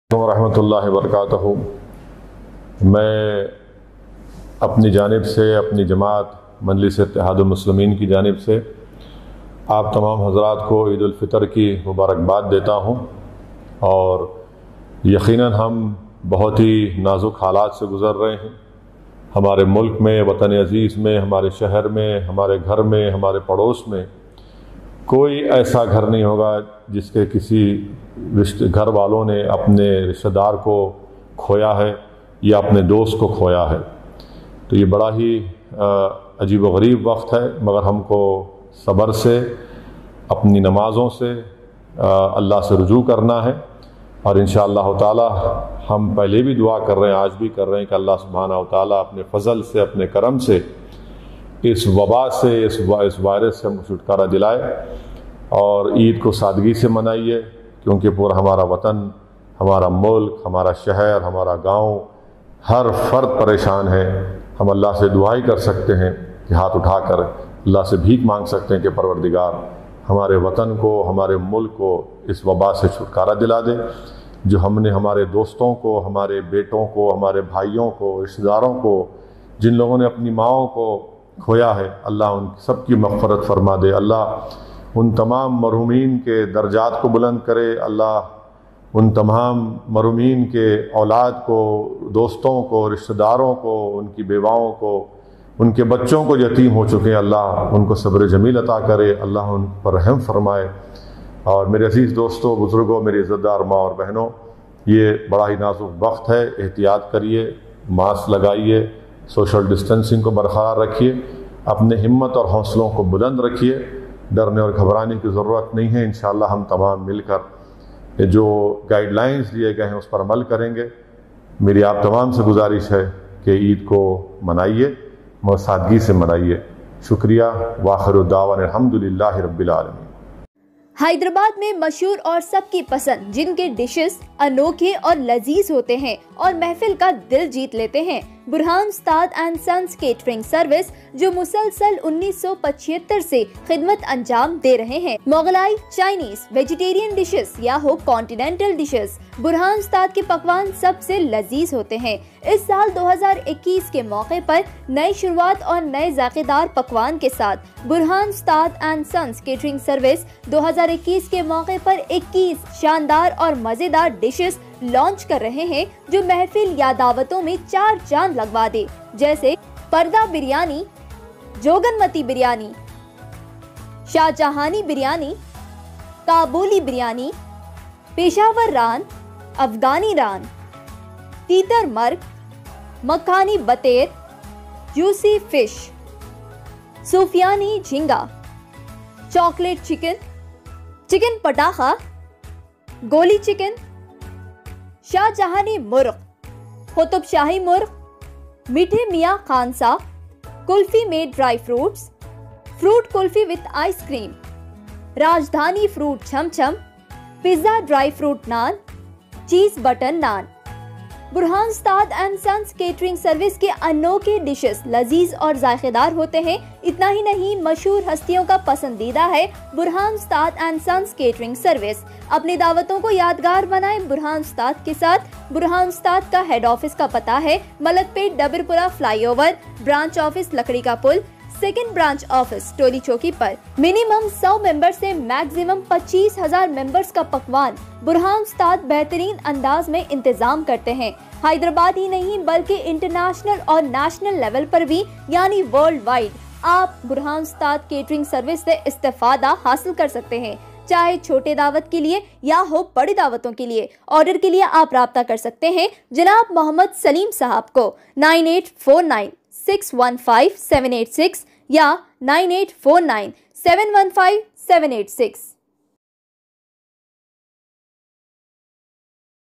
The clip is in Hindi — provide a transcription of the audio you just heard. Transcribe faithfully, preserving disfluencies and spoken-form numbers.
रहमतुल्लाहि वबरकातुहू। मैं अपनी जानिब से, अपनी जमात मजलिस इत्तेहादुल मुस्लिमीन की जानिब से आप तमाम हज़रात को ईद उल फ़ितर की मुबारकबाद देता हूँ। और यकीनन हम बहुत ही नाजुक हालात से गुज़र रहे हैं। हमारे मुल्क में, वतन अज़ीज़ में, हमारे शहर में, हमारे घर में, हमारे पड़ोस में कोई ऐसा घर नहीं होगा जिसके किसी रिश्ते घर वालों ने अपने रिश्तेदार को खोया है या अपने दोस्त को खोया है। तो ये बड़ा ही अजीब व गरीब वक्त है, मगर हमको सब्र से, अपनी नमाज़ों से अल्लाह से रुजू करना है। और इंशाअल्लाह ताला हम पहले भी दुआ कर रहे हैं, आज भी कर रहे हैं कि अल्लाह सुब्हानहू व तआला अपने फ़ज़ल से, अपने करम से इस वबा से, इस इस वायरस से हमको छुटकारा दिलाए और ईद को सादगी से मनाइए। क्योंकि पूरा हमारा वतन, हमारा मुल्क, हमारा शहर, हमारा गांव, हर फर्द परेशान है। हम अल्लाह से दुआ ही कर सकते हैं कि हाथ उठाकर अल्लाह से भीख मांग सकते हैं कि परवरदिगार हमारे वतन को, हमारे मुल्क को इस वबा से छुटकारा दिला दे। जो हमने हमारे दोस्तों को, हमारे बेटों को, हमारे भाइयों को, रिश्तेदारों को, जिन लोगों ने अपनी माओं को खोया है, अल्लाह उन सबकी मग़फ़िरत फरमा दे। अल्लाह उन तमाम मरहूमीन के दर्जात को बुलंद करे। अल्लाह उन तमाम मरहूमीन के औलाद को, दोस्तों को, रिश्तेदारों को, उनकी बेवाओं को, उनके बच्चों को यतीम हो चुके हैं, अल्लाह उनको सब्र जमील अता करे। अल्लाह उन पर रहम फरमाए। और मेरे अज़ीज़ दोस्तों, बुज़ुर्गों, मेरी इज़्ज़तदार माँ और बहनों, ये बड़ा ही नाजुक वक्त है। एहतियात करिए, मास्क लगाइए, सोशल डिस्टेंसिंग को बरकरार रखिए, अपने हिम्मत और हौसलों को बुलंद रखिए। डरने और घबराने की ज़रूरत नहीं है। इंशाअल्लाह हम तमाम मिलकर जो गाइडलाइंस दिए गए हैं उस पर अमल करेंगे। मेरी आप तमाम से गुजारिश है कि ईद को मनाइए, और सादगी से मनाइए। शुक्रिया। वाखिरु दावाना अल्हम्दुलिल्लाहि रब्बिल आलमीन। हैदराबाद में मशहूर और सबकी पसंद जिनके डिशेस अनोखे और लजीज होते हैं और महफिल का दिल जीत लेते हैं, बुरहान उस्ताद एंड सन्स केटरिंग सर्विस, जो मुसलसल उन्नीस सौ पचहत्तर से खिदमत अंजाम दे रहे हैं। मोगलाई, चाइनीज, वेजिटेरियन डिशेस या हो कॉन्टिनेंटल डिशेस, बुरहान उस्ताद के पकवान सबसे लजीज होते हैं। इस साल दो हज़ार इक्कीस के मौके पर नई शुरुआत और नए जायकेदार पकवान के साथ बुरहान उस्ताद एंड सन्स केटरिंग सर्विस दो हज़ार इक्कीस के मौके पर इक्कीस शानदार और मजेदार डिशेस लॉन्च कर रहे हैं, जो महफिल या दावतों में चार चांद लगवा दे। जैसे पर्दा बिरयानी, जोगनमती बिरयानी, शाहजहानी बिरयानी, काबुली बिरयानी, पेशावर रान, अफगानी रान, तीतर मर्ग, मखानी बतेर, जूसी फिश, सूफियानी झींगा, चॉकलेट चिकन, चिकन पटाखा, गोली चिकन, शाहजहानी मुर्ग, कुतुब शाही मुर्ग, मीठे मियाँ खानसा, kulfi made dry fruits, fruit kulfi with ice cream, Rajdhani fruit chamcham, pizza dry fruit naan, cheese butter naan. Burhan Ustad and sons catering service के अनोखे डिशेस लजीज और जायकेदार होते हैं। इतना ही नहीं, मशहूर हस्तियों का पसंदीदा है बुरहान उस्ताद एंड सन्स केटरिंग सर्विस। अपनी दावतों को यादगार बनाएं बुरहान उस्ताद के साथ। बुरहान उस्ताद का हेड ऑफिस का पता है Malakpet Dabeerpura flyover, branch office Lakdi ka Pul, second branch office Toli Chowki पर। मिनिमम सौ मेंबर से मैक्सिमम पच्चीस हजार मेंबर्स का पकवान बुरहान उस्ताद बेहतरीन अंदाज में इंतजाम करते हैं। हैदराबाद ही नहीं बल्कि इंटरनेशनल और नेशनल लेवल पर भी, यानी वर्ल्ड वाइड, आप बुरहान उस्ताद केटरिंग सर्विस से इस्तेफादा हासिल कर सकते हैं। चाहे छोटे दावत के लिए या हो बड़ी दावतों के लिए, ऑर्डर के लिए आप राब्ता कर सकते हैं जनाब मोहम्मद सलीम साहब को nine eight four nine six one five seven eight six या nine eight four nine seven one five seven eight six.